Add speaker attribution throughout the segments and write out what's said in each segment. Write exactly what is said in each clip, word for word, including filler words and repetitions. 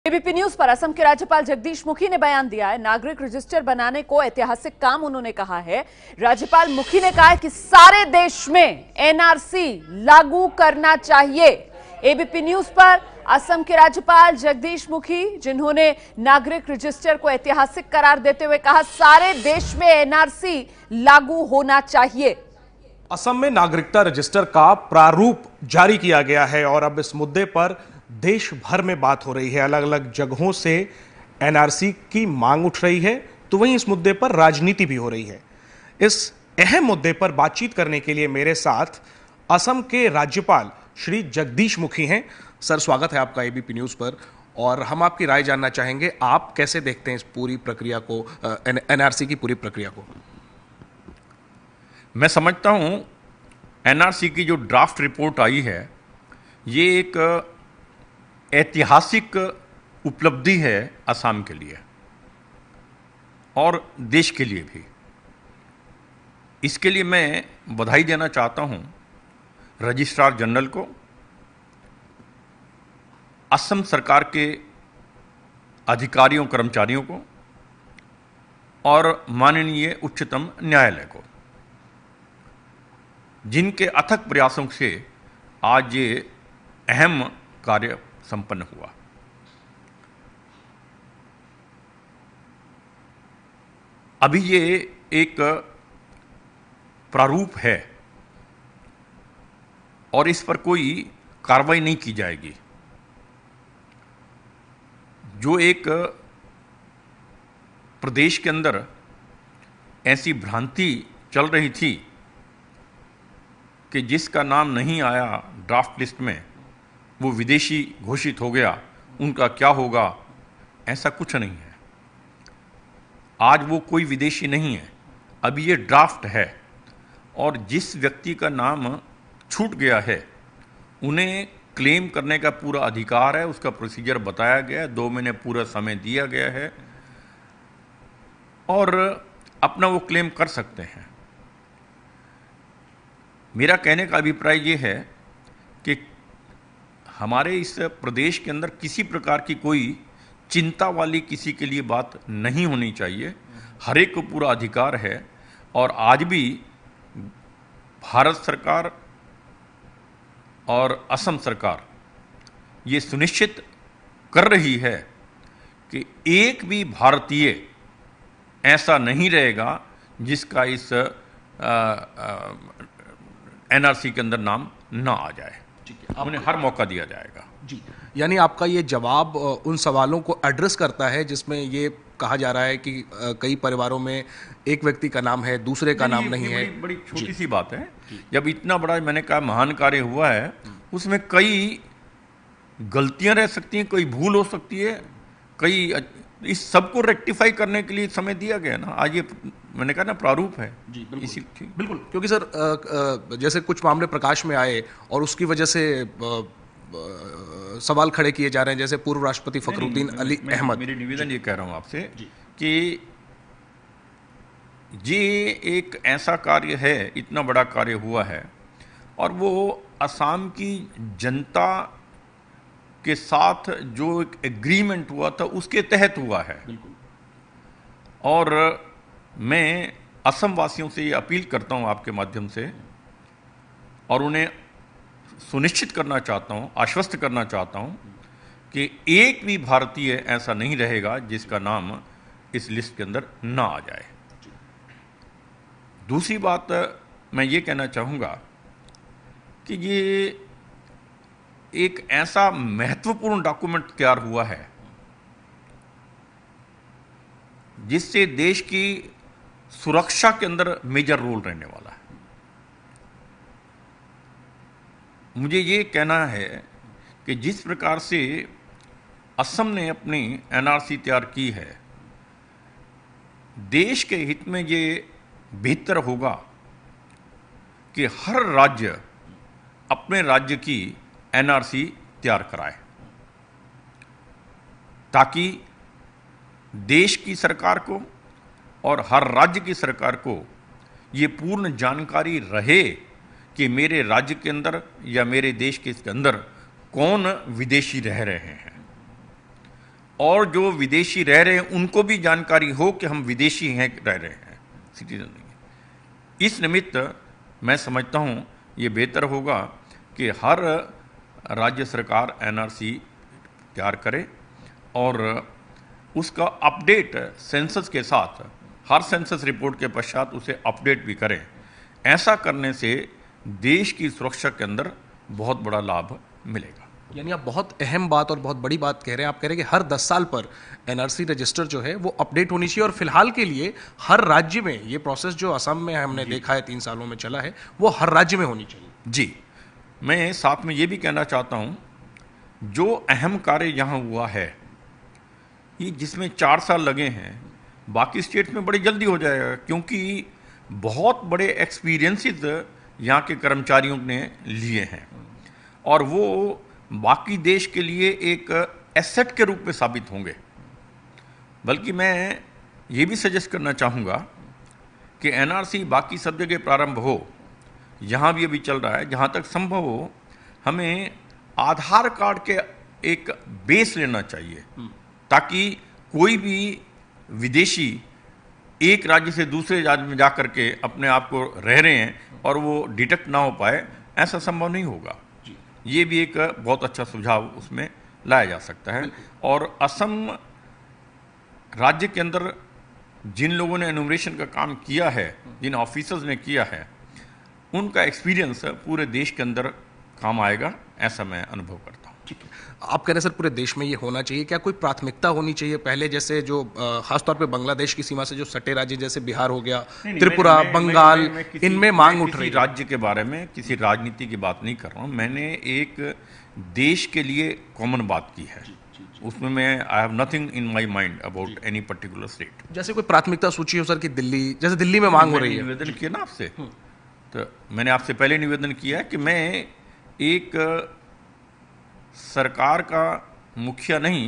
Speaker 1: ABP news पर असम के राज्यपाल जगदीश मुखी ने बयान दिया है। नागरिक रजिस्टर बनाने को ऐतिहासिक काम उन्होंने कहा है। राज्यपाल मुखी ने कहा है कि सारे देश में एनआरसी लागू करना चाहिए। एबीपी न्यूज पर असम के राज्यपाल जगदीश मुखी, जिन्होंने नागरिक रजिस्टर को ऐतिहासिक करार देते हुए कहा, सारे देश में एनआरसी लागू होना चाहिए।
Speaker 2: असम में नागरिकता रजिस्टर का प्रारूप जारी किया गया है और अब इस मुद्दे पर देश भर में बात हो रही है। अलग अलग जगहों से एनआरसी की मांग उठ रही है, तो वहीं इस मुद्दे पर राजनीति भी हो रही है। इस अहम मुद्दे पर बातचीत करने के लिए मेरे साथ असम के राज्यपाल श्री जगदीश मुखी हैं। सर, स्वागत है आपका एबीपी न्यूज पर और हम आपकी राय जानना चाहेंगे, आप कैसे देखते हैं इस पूरी प्रक्रिया को, एनआरसी की पूरी प्रक्रिया को?
Speaker 3: मैं समझता हूं एनआरसी की जो ड्राफ्ट रिपोर्ट आई है, ये एक ऐतिहासिक उपलब्धि है असम के लिए और देश के लिए भी। इसके लिए मैं बधाई देना चाहता हूं रजिस्ट्रार जनरल को, असम सरकार के अधिकारियों कर्मचारियों को और माननीय उच्चतम न्यायालय को, जिनके अथक प्रयासों से आज ये अहम कार्य संपन्न हुआ। अभी ये एक प्रारूप है और इस पर कोई कार्रवाई नहीं की जाएगी। जो एक प्रदेश के अंदर ऐसी भ्रांति चल रही थी कि जिसका नाम नहीं आया ड्राफ्ट लिस्ट में वो विदेशी घोषित हो गया, उनका क्या होगा, ऐसा कुछ नहीं है। आज वो कोई विदेशी नहीं है, अभी ये ड्राफ्ट है और जिस व्यक्ति का नाम छूट गया है उन्हें क्लेम करने का पूरा अधिकार है। उसका प्रोसीजर बताया गया है, दो महीने पूरा समय दिया गया है और अपना वो क्लेम कर सकते हैं। मेरा कहने का अभिप्राय ये है कि हमारे इस प्रदेश के अंदर किसी प्रकार की कोई चिंता वाली किसी के लिए बात नहीं होनी चाहिए। हर एक को पूरा अधिकार है और आज भी भारत सरकार और असम सरकार ये सुनिश्चित कर रही है कि एक भी भारतीय ऐसा नहीं रहेगा जिसका इस एनआरसी के अंदर नाम ना आ जाए। उन्हें हर मौका दिया जाएगा।
Speaker 2: जी, यानी आपका ये जवाब उन सवालों को एड्रेस करता है जिसमें ये कहा जा रहा है कि कई परिवारों में एक व्यक्ति का नाम है, दूसरे का नाम नहीं है।
Speaker 3: बड़ी, बड़ी छोटी सी बात है। जब इतना बड़ा, मैंने कहा, महान कार्य हुआ है, उसमें कई गलतियां रह सकती हैं, कई भूल हो सकती है, कई, इस सबको रेक्टिफाई करने के लिए समय दिया गया ना। आज ये मैंने कहा ना प्रारूप है। जी बिल्कुल, इसी
Speaker 2: बिल्कुल, क्योंकि सर जैसे कुछ मामले प्रकाश में आए और उसकी वजह से सवाल खड़े किए जा रहे हैं, जैसे पूर्व राष्ट्रपति फखरुद्दीन अली अहमद।
Speaker 3: मेरी निवेदन ये कह रहा हूं आपसे कि ये एक ऐसा कार्य है, इतना बड़ा कार्य हुआ है और वो असम की जनता के साथ जो एक एग्रीमेंट हुआ था उसके तहत हुआ है। और मैं असम वासियों से ये अपील करता हूं आपके माध्यम से और उन्हें सुनिश्चित करना चाहता हूं, आश्वस्त करना चाहता हूं कि एक भी भारतीय ऐसा नहीं रहेगा जिसका नाम इस लिस्ट के अंदर ना आ जाए। दूसरी बात मैं ये कहना चाहूँगा कि ये एक ऐसा महत्वपूर्ण डॉक्यूमेंट तैयार हुआ है जिससे देश की सुरक्षा के अंदर मेजर रोल रहने वाला है। मुझे ये कहना है कि जिस प्रकार से असम ने अपनी एनआरसी तैयार की है, देश के हित में ये बेहतर होगा कि हर राज्य अपने राज्य की एनआरसी तैयार कराए, ताकि देश की सरकार को और हर राज्य की सरकार को ये पूर्ण जानकारी रहे कि मेरे राज्य के अंदर या मेरे देश के अंदर कौन विदेशी रह रहे हैं। और जो विदेशी रह रहे हैं उनको भी जानकारी हो कि हम विदेशी हैं, रह रहे हैं, सिटीजन नहीं। इस निमित्त मैं समझता हूँ ये बेहतर होगा कि हर राज्य सरकार एनआरसी तैयार करे और उसका अपडेट सेंसस के साथ, हर सेंसस रिपोर्ट के पश्चात उसे अपडेट भी करें। ऐसा करने से देश की सुरक्षा के अंदर बहुत बड़ा लाभ मिलेगा।
Speaker 2: यानी आप बहुत अहम बात और बहुत बड़ी बात कह रहे हैं। आप कह रहे हैं कि हर दस साल पर एनआरसी रजिस्टर जो है वो अपडेट होनी चाहिए और फिलहाल के लिए हर राज्य में ये प्रोसेस जो असम में हमने देखा है तीन सालों में चला है वो हर राज्य में होनी चाहिए।
Speaker 3: जी, मैं साथ में ये भी कहना चाहता हूँ, जो अहम कार्य यहाँ हुआ है ये जिसमें चार साल लगे हैं, बाकी स्टेट में बड़ी जल्दी हो जाएगा, क्योंकि बहुत बड़े एक्सपीरियंसेस यहाँ के कर्मचारियों ने लिए हैं और वो बाकी देश के लिए एक एसेट के रूप में साबित होंगे। बल्कि मैं ये भी सजेस्ट करना चाहूँगा कि एनआरसी बाकी सब जगह प्रारंभ हो, यहाँ भी अभी चल रहा है, जहाँ तक संभव हो हमें आधार कार्ड के एक बेस लेना चाहिए ताकि कोई भी विदेशी एक राज्य से दूसरे राज्य में जा कर के अपने आप को रह रहे हैं और वो डिटेक्ट ना हो पाए, ऐसा संभव नहीं होगा। ये भी एक बहुत अच्छा सुझाव उसमें लाया जा सकता है। और असम राज्य के अंदर जिन लोगों ने एनुमरेशन का काम किया है, जिन ऑफिसर्स ने किया है, उनका एक्सपीरियंस पूरे देश के अंदर काम आएगा, ऐसा मैं अनुभव करता हूँ।
Speaker 2: ठीक है, आप कह रहे हैं सर पूरे देश में ये होना चाहिए, क्या कोई प्राथमिकता होनी चाहिए पहले जैसे जो खासतौर पे बांग्लादेश की सीमा से जो सटे राज्य जैसे बिहार हो गया, त्रिपुरा, बंगाल, इनमें मांग उठ रही है।
Speaker 3: राज्य के बारे में किसी राजनीति की बात नहीं कर रहा हूँ, मैंने एक देश के लिए कॉमन बात की है, उसमें मैं I have nothing in my mind about any particular state.
Speaker 2: जैसे कोई प्राथमिकता सूची हो सर कि दिल्ली, जैसे दिल्ली में मांग हो रही है।
Speaker 3: निवेदन किया ना आपसे, तो मैंने आपसे पहले निवेदन किया है कि मैं एक सरकार का मुखिया नहीं,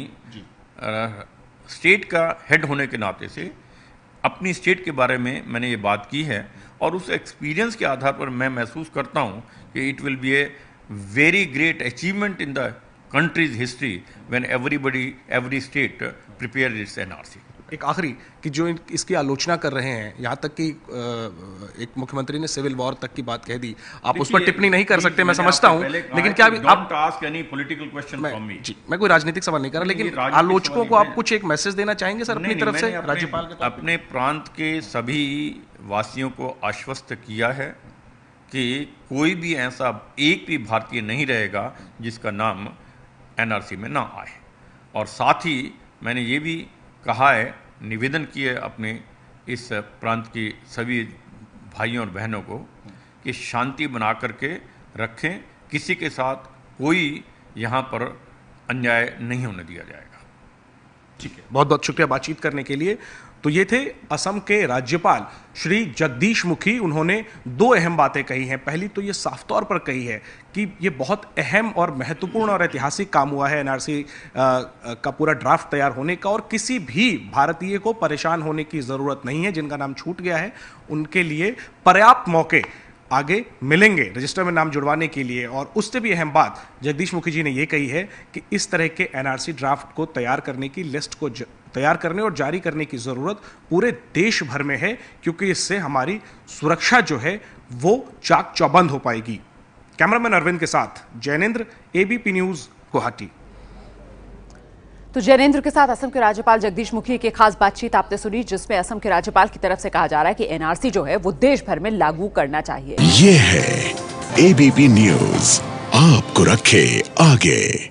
Speaker 3: स्टेट का हेड होने के नाते से अपनी स्टेट के बारे में मैंने ये बात की है और उस एक्सपीरियंस के आधार पर मैं महसूस करता हूँ कि it will be a very great achievement in the country's history when everybody, every state prepares its NRC.
Speaker 2: एक आखिरी कि जो इसकी आलोचना कर रहे हैं, यहाँ तक कि एक मुख्यमंत्री ने सिविल वॉर तक की बात कह दी, आप उस पर टिप्पणी नहीं कर सकते, मैं समझता हूँ, लेकिन क्या आप
Speaker 3: ask any political question from me।
Speaker 2: जी, मैं कोई राजनीतिक सवाल नहीं कर रहा, लेकिन आलोचकों को आप कुछ एक मैसेज देना चाहेंगे सर अपनी तरफ से राज्यपाल के?
Speaker 3: अपने प्रांत के सभी वासियों को आश्वस्त किया है कि कोई भी ऐसा एक भी भारतीय नहीं रहेगा जिसका नाम एनआरसी में ना आए। और साथ ही मैंने ये भी कहा है, निवेदन किया है अपने इस प्रांत की सभी भाइयों और बहनों को कि शांति बना करके रखें, किसी के साथ कोई यहाँ पर अन्याय नहीं होने दिया जाएगा।
Speaker 2: ठीक है, बहुत बहुत शुक्रिया बातचीत करने के लिए। तो ये थे असम के राज्यपाल श्री जगदीश मुखी। उन्होंने दो अहम बातें कही हैं। पहली तो ये साफ तौर पर कही है कि ये बहुत अहम और महत्वपूर्ण और ऐतिहासिक काम हुआ है एनआरसी का पूरा ड्राफ्ट तैयार होने का, और किसी भी भारतीय को परेशान होने की ज़रूरत नहीं है। जिनका नाम छूट गया है उनके लिए पर्याप्त मौके आगे मिलेंगे रजिस्टर में नाम जुड़वाने के लिए। और उससे भी अहम बात जगदीश मुखी जी ने यह कही है कि इस तरह के एनआरसी ड्राफ्ट को तैयार करने की, लिस्ट को तैयार करने और जारी करने की ज़रूरत पूरे देश भर में है, क्योंकि इससे हमारी सुरक्षा जो है वो चाक चौबंद हो पाएगी। कैमरामैन अरविंद के साथ जैनेंद्र, एबीपी न्यूज़, गुवाहाटी।
Speaker 1: तो जैनेंद्र के साथ असम के राज्यपाल जगदीश मुखी की खास बातचीत आपने सुनी, जिसमें असम के राज्यपाल की तरफ से कहा जा रहा है कि एनआरसी जो है वो देश भर में लागू करना चाहिए।
Speaker 4: ये है एबीपी न्यूज़, आपको रखे आगे।